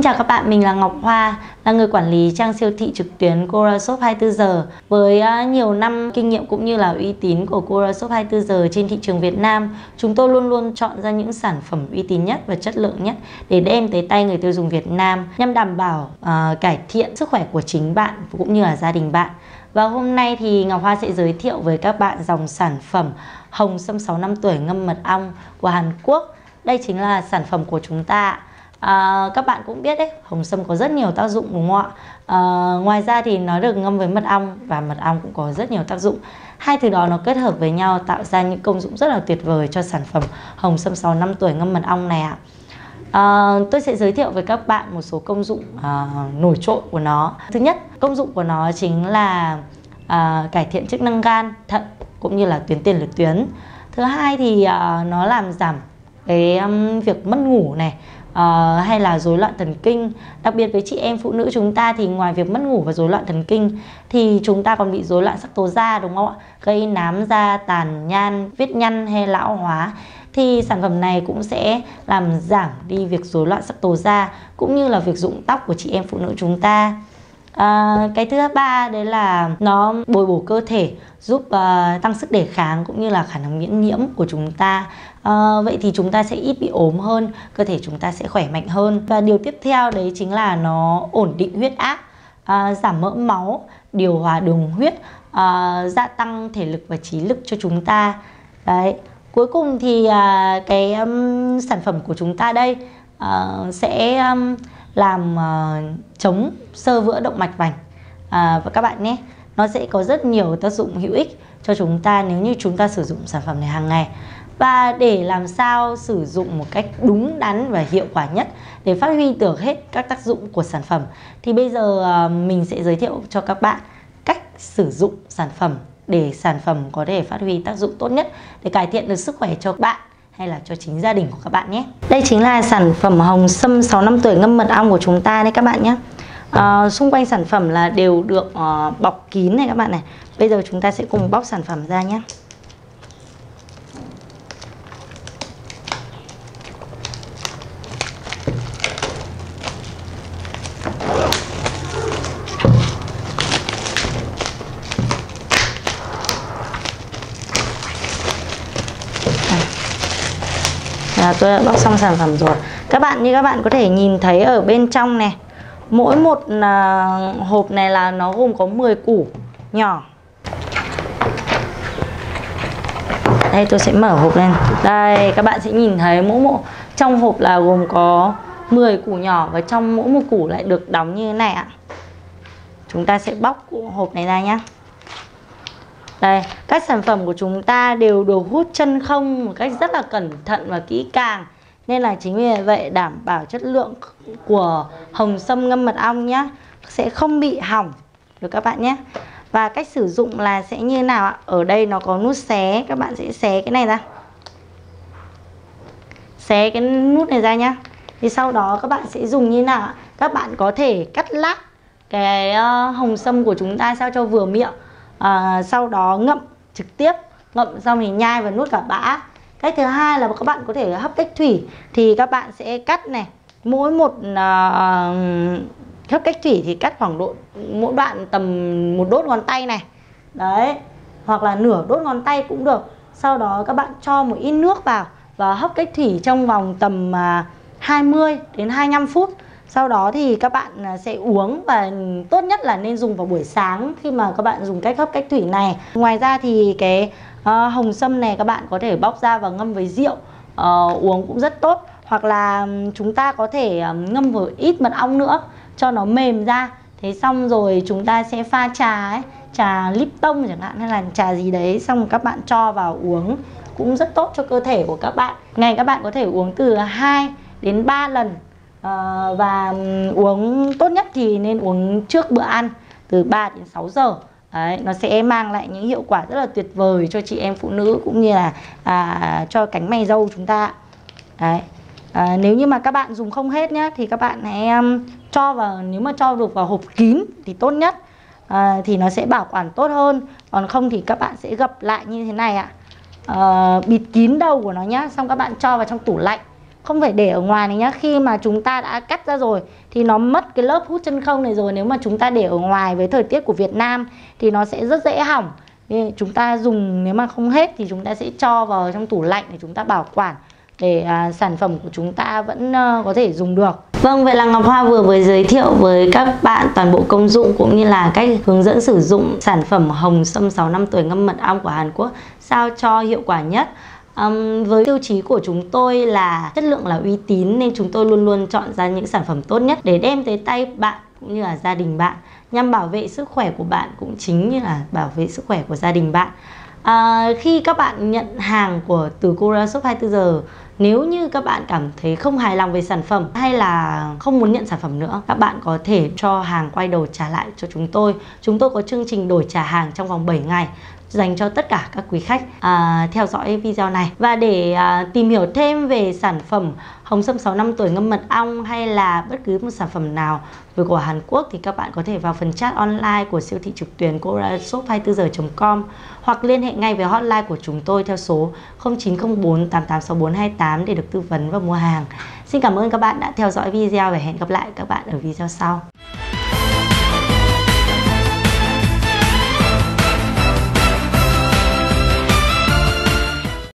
chào các bạn, mình là Ngọc Hoa, là người quản lý trang siêu thị trực tuyến Cora Shop 24 giờ. Với nhiều năm kinh nghiệm cũng như là uy tín của Cora Shop 24 giờ trên thị trường Việt Nam, chúng tôi luôn luôn chọn ra những sản phẩm uy tín nhất và chất lượng nhất để đem tới tay người tiêu dùng Việt Nam nhằm đảm bảo cải thiện sức khỏe của chính bạn cũng như là gia đình bạn. Và hôm nay thì Ngọc Hoa sẽ giới thiệu với các bạn dòng sản phẩm hồng sâm 6 năm tuổi ngâm mật ong của Hàn Quốc. Đây chính là sản phẩm của chúng ta. Các bạn cũng biết đấy, hồng sâm có rất nhiều tác dụng đúng không ạ? Ngoài ra thì nó được ngâm với mật ong và mật ong cũng có rất nhiều tác dụng. Hai thứ đó nó kết hợp với nhau tạo ra những công dụng rất là tuyệt vời cho sản phẩm hồng sâm 6 năm tuổi ngâm mật ong này ạ. Tôi sẽ giới thiệu với các bạn một số công dụng nổi trội của nó. Thứ nhất, công dụng của nó chính là cải thiện chức năng gan, thận cũng như là tuyến tiền liệt tuyến. Thứ hai thì nó làm giảm cái việc mất ngủ này, hay là rối loạn thần kinh. Đặc biệt với chị em phụ nữ chúng ta thì ngoài việc mất ngủ và rối loạn thần kinh thì chúng ta còn bị rối loạn sắc tố da đúng không ạ? Gây nám da, tàn nhang, vết nhăn hay lão hóa. Thì sản phẩm này cũng sẽ làm giảm đi việc rối loạn sắc tố da cũng như là việc rụng tóc của chị em phụ nữ chúng ta. Cái thứ ba đấy là nó bồi bổ cơ thể, giúp tăng sức đề kháng cũng như là khả năng miễn nhiễm của chúng ta. Vậy thì chúng ta sẽ ít bị ốm hơn, cơ thể chúng ta sẽ khỏe mạnh hơn. Và điều tiếp theo đấy chính là nó ổn định huyết áp, giảm mỡ máu, điều hòa đường huyết, gia tăng thể lực và trí lực cho chúng ta. Đấy. Cuối cùng thì cái sản phẩm của chúng ta đây sẽ làm chống xơ vữa động mạch vành. Và các bạn nhé, nó sẽ có rất nhiều tác dụng hữu ích cho chúng ta nếu như chúng ta sử dụng sản phẩm này hàng ngày. Và để làm sao sử dụng một cách đúng đắn và hiệu quả nhất để phát huy được hết các tác dụng của sản phẩm, thì bây giờ mình sẽ giới thiệu cho các bạn cách sử dụng sản phẩm để sản phẩm có thể phát huy tác dụng tốt nhất để cải thiện được sức khỏe cho bạn hay là cho chính gia đình của các bạn nhé. Đây chính là sản phẩm hồng sâm 6 năm tuổi ngâm mật ong của chúng ta đây các bạn nhé. Xung quanh sản phẩm là đều được bọc kín này các bạn này. Bây giờ chúng ta sẽ cùng bóc sản phẩm ra nhé. Tôi đã bóc xong sản phẩm rồi. Như các bạn có thể nhìn thấy ở bên trong này, mỗi một hộp này là nó gồm có 10 củ nhỏ. Đây, tôi sẽ mở hộp lên. Đây, các bạn sẽ nhìn thấy mỗi một trong hộp là gồm có 10 củ nhỏ và trong mỗi một củ lại được đóng như thế này ạ. Chúng ta sẽ bóc hộp này ra nhé. Đây, các sản phẩm của chúng ta đều được hút chân không một cách rất là cẩn thận và kỹ càng. Nên là chính vì vậy đảm bảo chất lượng của hồng sâm ngâm mật ong nhé, sẽ không bị hỏng được các bạn nhé. Và cách sử dụng là sẽ như nào ạ? Ở đây nó có nút xé, các bạn sẽ xé cái này ra. Xé cái nút này ra nhá. Thì sau đó các bạn sẽ dùng như nào ạ? Các bạn có thể cắt lát cái hồng sâm của chúng ta sao cho vừa miệng. Sau đó ngậm trực tiếp, ngậm xong thì nhai và nuốt cả bã. Cách thứ hai là các bạn có thể hấp cách thủy. Thì các bạn sẽ cắt này, mỗi một hấp cách thủy thì cắt khoảng độ mỗi đoạn tầm một đốt ngón tay này. Đấy, hoặc là nửa đốt ngón tay cũng được. Sau đó các bạn cho một ít nước vào và hấp cách thủy trong vòng tầm 20 đến 25 phút. Sau đó thì các bạn sẽ uống, và tốt nhất là nên dùng vào buổi sáng khi mà các bạn dùng cách hấp cách thủy này. Ngoài ra thì cái hồng sâm này các bạn có thể bóc ra và ngâm với rượu, uống cũng rất tốt. Hoặc là chúng ta có thể ngâm với ít mật ong nữa cho nó mềm ra. Thế xong rồi chúng ta sẽ pha trà ấy, trà Lipton chẳng hạn hay là trà gì đấy, xong rồi các bạn cho vào uống cũng rất tốt cho cơ thể của các bạn. Ngày các bạn có thể uống từ 2 đến 3 lần. Và uống tốt nhất thì nên uống trước bữa ăn từ 3 đến 6 giờ. Đấy, nó sẽ mang lại những hiệu quả rất là tuyệt vời cho chị em phụ nữ cũng như là cho cánh mày râu chúng ta. Đấy. Nếu như mà các bạn dùng không hết nhá thì các bạn hãy cho vào, nếu mà cho được vào hộp kín thì tốt nhất, thì nó sẽ bảo quản tốt hơn. Còn không thì các bạn sẽ gập lại như thế này ạ, bịt kín đầu của nó nhá, xong các bạn cho vào trong tủ lạnh không phải để ở ngoài này nhá. Khi mà chúng ta đã cắt ra rồi thì nó mất cái lớp hút chân không này rồi. Nếu mà chúng ta để ở ngoài với thời tiết của Việt Nam thì nó sẽ rất dễ hỏng. Nên chúng ta dùng, nếu mà không hết thì chúng ta sẽ cho vào trong tủ lạnh để chúng ta bảo quản, để sản phẩm của chúng ta vẫn có thể dùng được. Vâng, vậy là Ngọc Hoa vừa mới giới thiệu với các bạn toàn bộ công dụng cũng như là cách hướng dẫn sử dụng sản phẩm hồng sâm 6 năm tuổi ngâm mật ong của Hàn Quốc sao cho hiệu quả nhất. Với tiêu chí của chúng tôi là chất lượng là uy tín, nên chúng tôi luôn luôn chọn ra những sản phẩm tốt nhất để đem tới tay bạn cũng như là gia đình bạn, nhằm bảo vệ sức khỏe của bạn cũng chính như là bảo vệ sức khỏe của gia đình bạn. Khi các bạn nhận hàng từ Cora Shop 24 giờ, nếu như các bạn cảm thấy không hài lòng về sản phẩm hay là không muốn nhận sản phẩm nữa, các bạn có thể cho hàng quay đầu trả lại cho chúng tôi. Chúng tôi có chương trình đổi trả hàng trong vòng 7 ngày dành cho tất cả các quý khách theo dõi video này. Và để tìm hiểu thêm về sản phẩm hồng sâm 6 năm tuổi ngâm mật ong hay là bất cứ một sản phẩm nào của Hàn Quốc thì các bạn có thể vào phần chat online của siêu thị trực tuyến corashop24giờ.com hoặc liên hệ ngay với hotline của chúng tôi theo số 0904 886428 để được tư vấn và mua hàng. Xin cảm ơn các bạn đã theo dõi video và hẹn gặp lại các bạn ở video sau.